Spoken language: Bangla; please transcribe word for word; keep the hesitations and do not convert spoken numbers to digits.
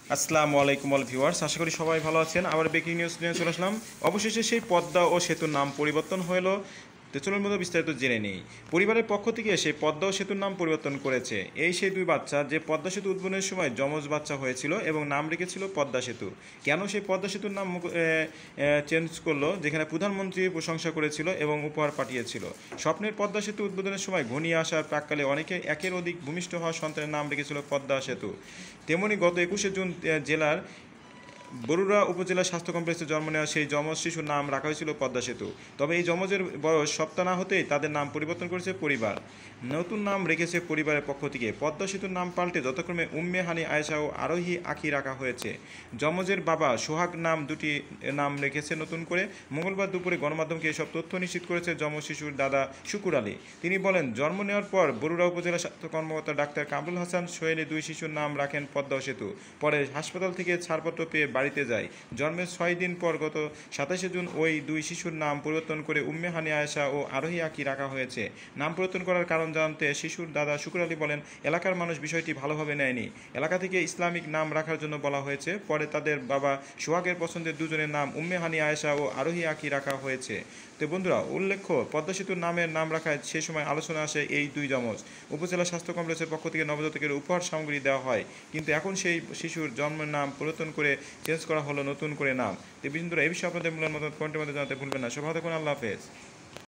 আসসালামু আলাইকুম অল ভিউয়ার্স, আশা করি সবাই ভালো আছেন। আবার ব্রেকিং নিউজ নিয়ে চলে আসলাম। অবশেষে সেই পদ্মা ও সেতুর নাম পরিবর্তন হলো। তো চলুন মতো বিস্তারিত জেনে নেই। পরিবারের পক্ষ থেকে সেই পদ্মা ও সেতুর নাম পরিবর্তন করেছে এই সেই দুই বাচ্চা, যে পদ্মা সেতু উদ্বোধনের সময় যমজ বাচ্চা হয়েছিল এবং নাম রেখেছিল পদ্মা সেতু। কেন সেই পদ্মা সেতুর নাম চেঞ্জ করলো, যেখানে প্রধানমন্ত্রী প্রশংসা করেছিল এবং উপহার পাঠিয়েছিল। স্বপ্নের পদ্মা সেতু উদ্বোধনের সময় ঘনিয়ে আসার প্রাককালে অনেকে একের অধিক ভূমিষ্ঠ হওয়া সন্তানের নাম রেখেছিল পদ্মা সেতু। তেমনি গত একুশে জুন আহ, জেলার বরুড়া উপজেলা স্বাস্থ্য কমপ্লেক্সে জন্ম নেওয়া সেই যমজ শিশুর নাম রাখা হয়েছিল পদ্মা সেতু। তবে এই যমজের বয়স সপ্তাহ না হতেই তাদের নাম পরিবর্তন করেছে পরিবার। নতুন নাম রেখেছে পরিবারের পক্ষ থেকে। পদ্মা সেতুর নাম পাল্টে যথাক্রমে উম্মে হানি আয়েশা ও আরোহী আখি রাখা হয়েছে। যমজের বাবা সোহাগ নাম দুটি নাম রেখেছে নতুন করে। মঙ্গলবার দুপুরে গণমাধ্যমকে এসব তথ্য নিশ্চিত করেছে যমজ শিশুর দাদা শুকুর আলী। তিনি বলেন, জন্ম নেওয়ার পর বরুড়া উপজেলা স্বাস্থ্য কর্মকর্তা ডাক্তার কামরুল হাসান সোহেলি দুই শিশুর নাম রাখেন পদ্মা সেতু। পরে হাসপাতাল থেকে ছাড়পত্র পেয়ে বাড়িতে যায়। জন্মের ছয় দিন পর গত সাতাশে জুন ওই দুই শিশুর নাম পরিবর্তন করে উম্মে হানি আয়েশা ও আরোহী আকি রাখা হয়েছে। নাম পরিবর্তন করার কারণ জানতে শিশুর দাদা শুকুর আলী বলেন, এলাকার মানুষ বিষয়টি ভালোভাবে নেয়নি। এলাকা থেকে ইসলামিক নাম রাখার জন্য বলা হয়েছে। পরে তাদের বাবা সোহাগের পছন্দের দুজনের নাম উম্মে হানি আয়েশা ও আরোহী আকি রাখা হয়েছে। তো বন্ধুরা, উল্লেখ্য, পদ্মা সেতুর নামের নাম রাখায় সে সময় আলোচনা আসে এই দুই যমজ। উপজেলা স্বাস্থ্য কমপ্লেক্সের পক্ষ থেকে নবজাতকের উপহার সামগ্রী দেওয়া হয়, কিন্তু এখন সেই শিশুর জন্মের নাম পরিবর্তন করে চেঞ্জ করা হলো নতুন করে নাম। তো বন্ধুরা, এই বিষয়ে আপনাদের মূল্যের মতো কমেন্টের মধ্যে জানাতে ভুলবেন না। সবাই থাকুন, আল্লাহ হাফেজ।